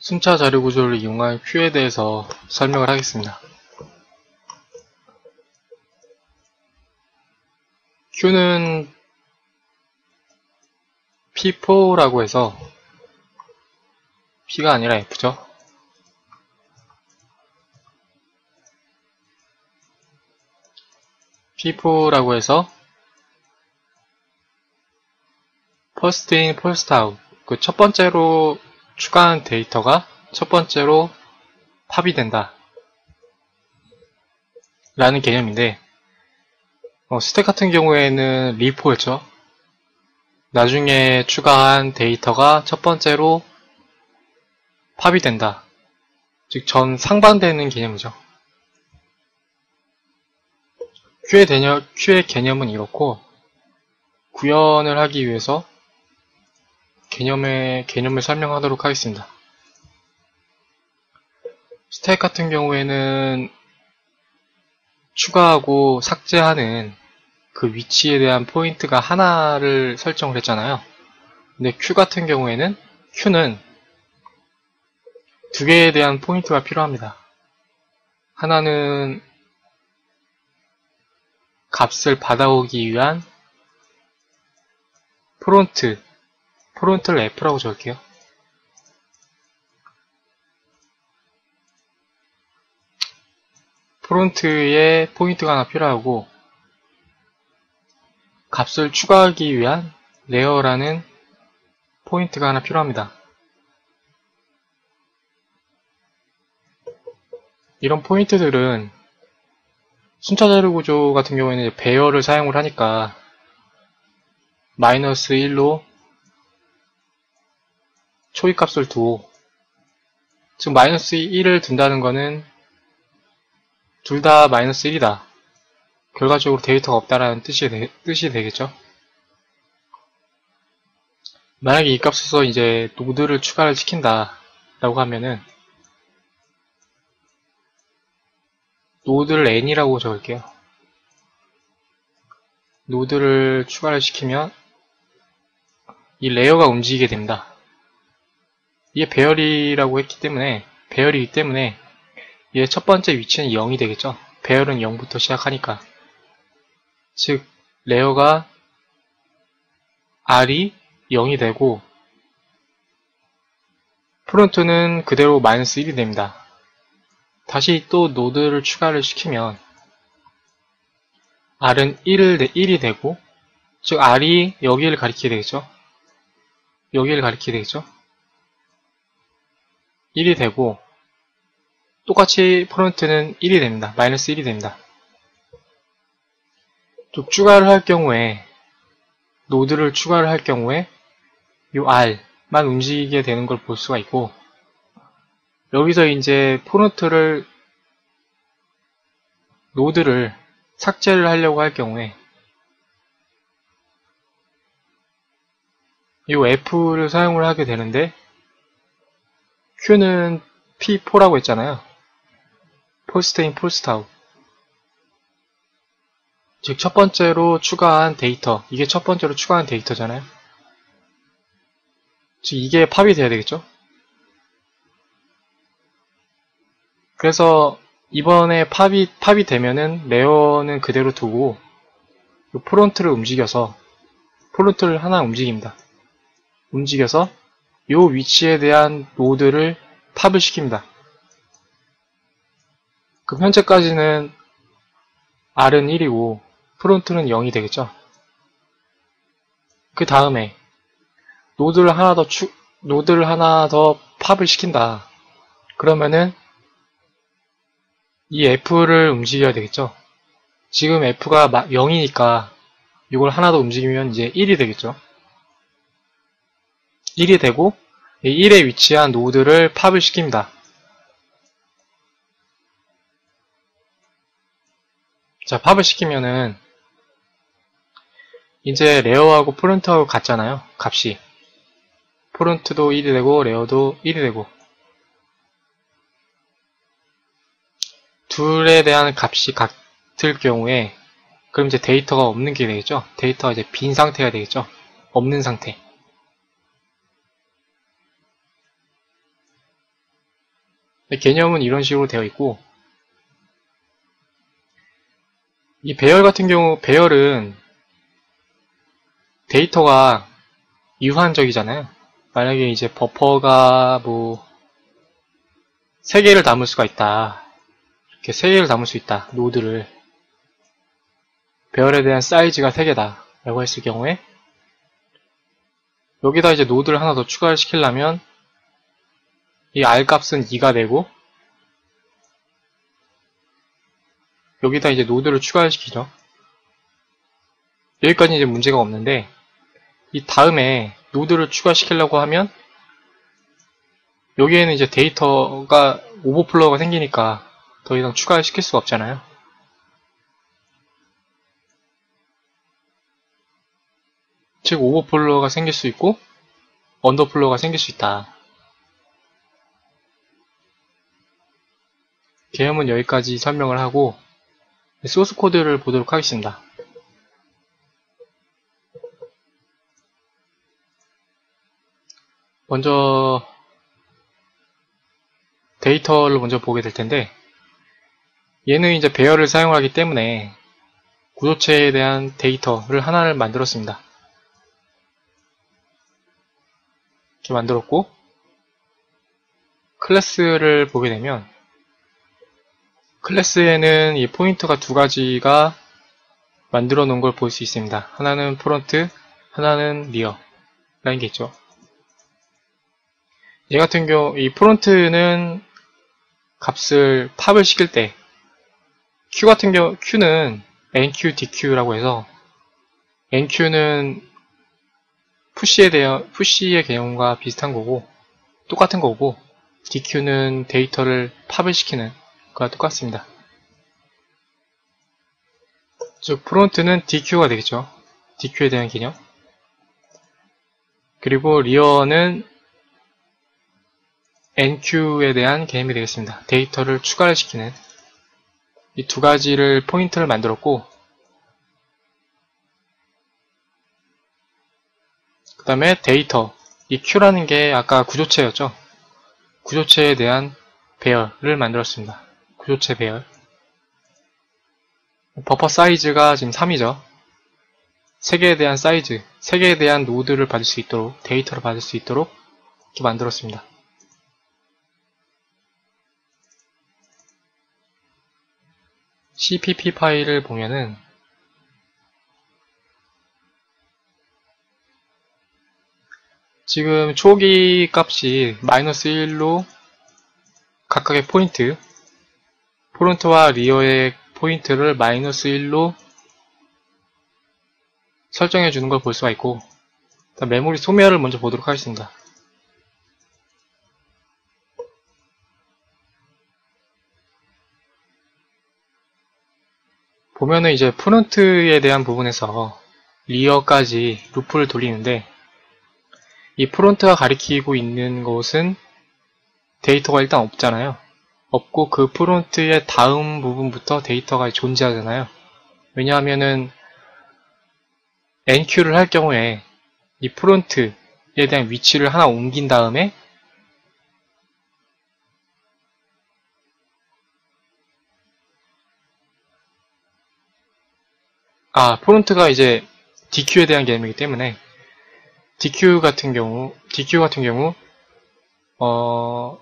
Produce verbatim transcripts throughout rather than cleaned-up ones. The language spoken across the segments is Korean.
순차 자료 구조를 이용한 큐에 대해서 설명을 하겠습니다. 큐는 피 포라고 해서 P가 아니라 F죠. 피 포라고 해서 first in, first out. 그 첫 번째로 추가한 데이터가 첫 번째로 팝이 된다 라는 개념인데, 어, 스택 같은 경우에는 리포였죠. 나중에 추가한 데이터가 첫 번째로 팝이 된다. 즉, 전 상반되는 개념이죠. 큐의, 개념, 큐의 개념은 이렇고, 구현을 하기 위해서 개념의, 개념을 설명하도록 하겠습니다. 스택 같은 경우에는 추가하고 삭제하는 그 위치에 대한 포인트가 하나를 설정을 했잖아요. 근데 큐 같은 경우에는 큐는 두 개에 대한 포인트가 필요합니다. 하나는 값을 받아오기 위한 프론트, 프론트를 F라고 적을게요. 프론트에 포인트가 하나 필요하고, 값을 추가하기 위한 레어라는 포인트가 하나 필요합니다. 이런 포인트들은 순차 자료 구조 같은 경우에는 배열을 사용을 하니까 마이너스 일로 초기 값을 두고, 즉 마이너스 일을 둔다는 거는 둘 다 마이너스 일이다. 결과적으로 데이터가 없다라는 뜻이, 되, 뜻이 되겠죠. 만약에 이 값에서 이제 노드를 추가를 시킨다 라고 하면은 노드를 n이라고 적을게요. 노드를 추가를 시키면 이 레이어가 움직이게 됩니다. 이게 배열이라고 했기 때문에, 배열이기 때문에 얘 첫 번째 위치는 영이 되겠죠. 배열은 영부터 시작하니까. 즉 레이어가 R이 영이 되고 프론트는 그대로 마이너스 일이 됩니다. 다시 또 노드를 추가를 시키면 R은 일이 되고, 즉 R이 여기를 가리키게 되겠죠. 여기를 가리키게 되겠죠. 일이 되고, 똑같이 프론트는 일이 됩니다. 마이너스 일이 됩니다. 또 추가를 할 경우에, 노드를 추가를 할 경우에 이 R만 움직이게 되는 걸 볼 수가 있고, 여기서 이제 프론트를, 노드를 삭제를 하려고 할 경우에 이 F를 사용을 하게 되는데, Q는 피 포라고 했잖아요. first in, first out. 즉 첫 번째로 추가한 데이터, 이게 첫 번째로 추가한 데이터잖아요. 즉 이게 팝이 돼야 되겠죠. 그래서 이번에 팝이, 팝이 되면은 레어는 그대로 두고 이 프론트를 움직여서, 프론트를 하나 움직입니다. 움직여서 이 위치에 대한 노드를 팝을 시킵니다. 그럼 현재까지는 R은 일이고 프론트는 영이 되겠죠. 그 다음에 노드를 하나 더 추, 노드를 하나 더 팝을 시킨다. 그러면은 이 F를 움직여야 되겠죠. 지금 F가 영이니까 이걸 하나 더 움직이면 이제 일이 되겠죠. 일이 되고 이 일에 위치한 노드를 팝을 시킵니다. 자, 팝을 시키면은 이제 레어하고 프론트하고 같잖아요. 값이. 프론트도 일이 되고 레어도 일이 되고, 둘에 대한 값이 같을 경우에 그럼 이제 데이터가 없는 게 되겠죠. 데이터가 이제 빈 상태가 되겠죠. 없는 상태. 개념은 이런 식으로 되어 있고, 이 배열 같은 경우, 배열은 데이터가 유한적이잖아요. 만약에 이제 버퍼가 뭐 세 개를 담을 수가 있다. 이렇게 세 개를 담을 수 있다. 노드를. 배열에 대한 사이즈가 세 개다. 라고 했을 경우에 여기다 이제 노드를 하나 더 추가를 시키려면 이 R 값은 이가 되고 여기다 이제 노드를 추가를 시키죠. 여기까지 이제 문제가 없는데 이 다음에 노드를 추가시키려고 하면 여기에는 이제 데이터가 오버플로우가 생기니까 더 이상 추가를 시킬 수가 없잖아요. 즉 오버플로우가 생길 수 있고 언더플로우가 생길 수 있다. 개념은 여기까지 설명을 하고 소스 코드를 보도록 하겠습니다. 먼저 데이터를 먼저 보게 될 텐데 얘는 이제 배열을 사용하기 때문에 구조체에 대한 데이터를 하나를 만들었습니다. 이렇게 만들었고 클래스를 보게 되면 클래스에는 이 포인터가 두 가지가 만들어 놓은 걸 볼 수 있습니다. 하나는 프론트, 하나는 리어 라는 게 있죠. 얘 같은 경우 이 프론트는 값을 팝을 시킬 때 Q 같은 경우 Q는 엔큐, 디큐라고 해서 엔큐는 푸시에 대한 푸시의 개념과 비슷한 거고 똑같은 거고 디큐는 데이터를 팝을 시키는 거와 똑같습니다. 즉 프론트는 디큐가 되겠죠. 디큐에 대한 개념. 그리고 리어는 엔큐에 대한 개념이 되겠습니다. 데이터를 추가를 시키는 이 두 가지를 포인트를 만들었고 그 다음에 데이터 이 Q라는 게 아까 구조체였죠. 구조체에 대한 배열을 만들었습니다. 구조체 배열 버퍼 사이즈가 지금 삼이죠. 세 개에 대한 사이즈, 세 개에 대한 노드를 받을 수 있도록 데이터를 받을 수 있도록 이렇게 만들었습니다. 씨피피 파일을 보면은 지금 초기 값이 마이너스 일로 각각의 포인트 프론트와 리어의 포인트를 마이너스 일로 설정해 주는 걸 볼 수가 있고 일단 메모리 소멸을 먼저 보도록 하겠습니다. 보면은 이제 프론트에 대한 부분에서 리어까지 루프를 돌리는데 이 프론트가 가리키고 있는 것은 데이터가 일단 없잖아요. 없고 그 프론트의 다음 부분부터 데이터가 존재하잖아요. 왜냐하면은 엔큐를 할 경우에 이 프론트에 대한 위치를 하나 옮긴 다음에 아, 프론트가 이제 디큐에 대한 개념이기 때문에 디큐 같은 경우, 디큐 같은 경우, 어,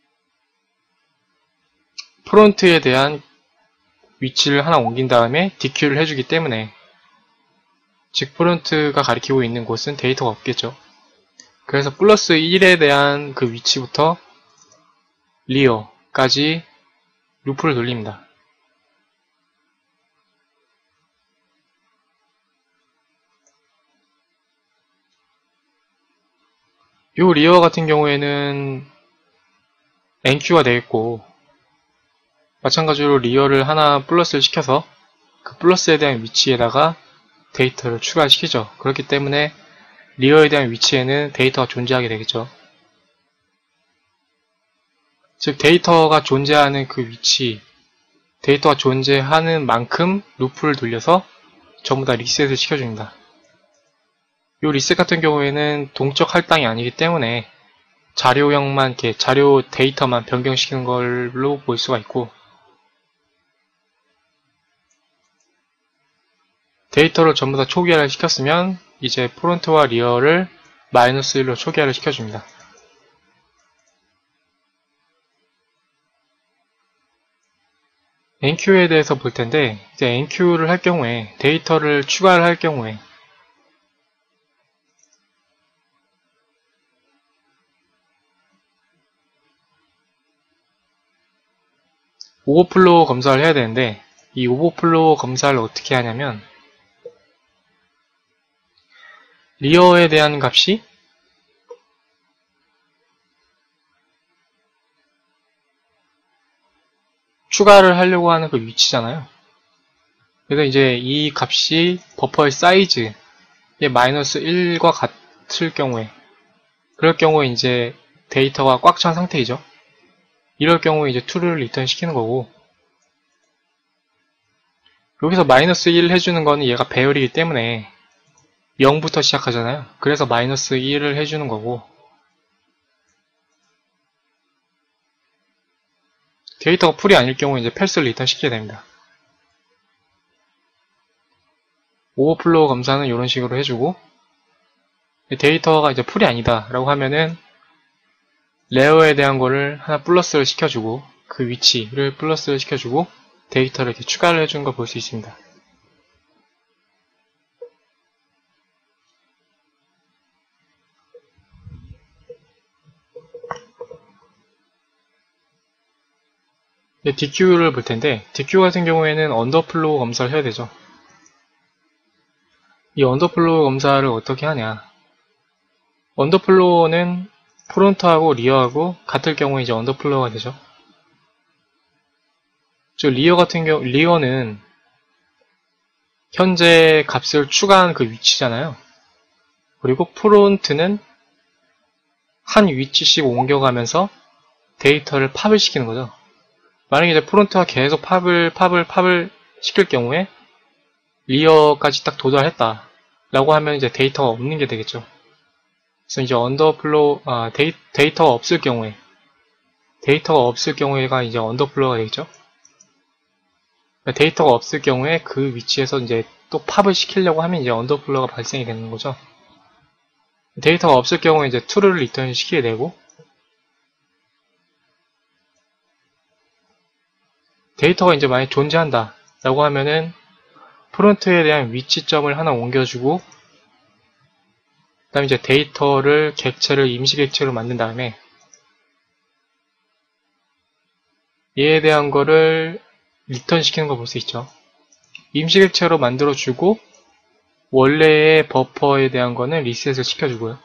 프론트에 대한 위치를 하나 옮긴 다음에 디큐를 해주기 때문에 즉 프론트가 가리키고 있는 곳은 데이터가 없겠죠. 그래서 플러스 일에 대한 그 위치부터 리어까지 루프를 돌립니다. 요 리어 같은 경우에는 엔큐가 되겠고 마찬가지로 리어를 하나 플러스를 시켜서 그 플러스에 대한 위치에다가 데이터를 추가시키죠. 그렇기 때문에 리어에 대한 위치에는 데이터가 존재하게 되겠죠. 즉 데이터가 존재하는 그 위치 데이터가 존재하는 만큼 루프를 돌려서 전부 다 리셋을 시켜줍니다. 이 리셋 같은 경우에는 동적 할당이 아니기 때문에 자료형만 이렇게 자료 데이터만 변경시키는 걸로 볼 수가 있고, 데이터를 전부 다 초기화를 시켰으면 이제 프론트와 리어를 마이너스 일로 초기화를 시켜줍니다. 엔큐에 대해서 볼 텐데, 이제 엔큐를 할 경우에, 데이터를 추가를 할 경우에 오버플로우 검사를 해야 되는데, 이 오버플로우 검사를 어떻게 하냐면 리어에 대한 값이 추가를 하려고 하는 그 위치잖아요. 그래서 이제 이 값이 버퍼의 사이즈의 마이너스 일과 같을 경우에, 그럴 경우에 이제 데이터가 꽉 찬 상태이죠. 이럴 경우에 이제 true를 리턴 시키는 거고, 여기서 마이너스 일 해주는 거는 얘가 배열이기 때문에 영부터 시작하잖아요. 그래서 마이너스 일을 해주는 거고, 데이터가 풀이 아닐 경우에 이제 펠스를 리턴 시키게 됩니다. 오버플로우 검사는 이런 식으로 해주고, 데이터가 이제 풀이 아니다 라고 하면은 레어에 대한 거를 하나 플러스를 시켜주고, 그 위치를 플러스를 시켜주고 데이터를 이렇게 추가를 해주는 걸 볼 수 있습니다. 디큐를 볼 텐데, 디큐 같은 경우에는 언더플로우 검사를 해야 되죠. 이 언더플로우 검사를 어떻게 하냐. 언더플로우는 프론트하고 리어하고 같을 경우에 이제 언더플로우가 되죠. 즉 리어 같은 경우, 리어는 현재 값을 추가한 그 위치잖아요. 그리고 프론트는 한 위치씩 옮겨가면서 데이터를 팝을 시키는 거죠. 만약에 이제 프론트가 계속 팝을 팝을 팝을 시킬 경우에 리어까지 딱 도달했다 라고 하면 이제 데이터가 없는 게 되겠죠. 그래서 이제 언더플로우, 아, 데이, 데이터가 없을 경우에 데이터가 없을 경우에가 이제 언더플로우가 되겠죠. 데이터가 없을 경우에 그 위치에서 이제 또 팝을 시키려고 하면 이제 언더플로우가 발생이 되는 거죠. 데이터가 없을 경우에 이제 true를 리턴 시키게 되고, 데이터가 이제 만약 존재한다 라고 하면은 프론트에 대한 위치점을 하나 옮겨주고, 그 다음에 이제 데이터를 객체를 임시 객체로 만든 다음에 얘에 대한 거를 리턴 시키는 걸 볼 수 있죠. 임시 객체로 만들어주고 원래의 버퍼에 대한 거는 리셋을 시켜주고요.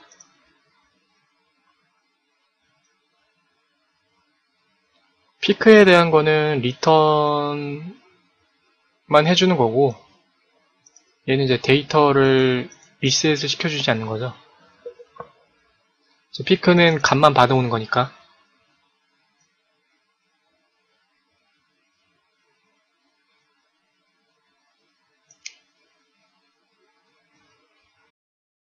피크에 대한 거는 리턴만 해주는 거고, 얘는 이제 데이터를 리셋을 시켜주지 않는 거죠. 피크는 값만 받아오는 거니까.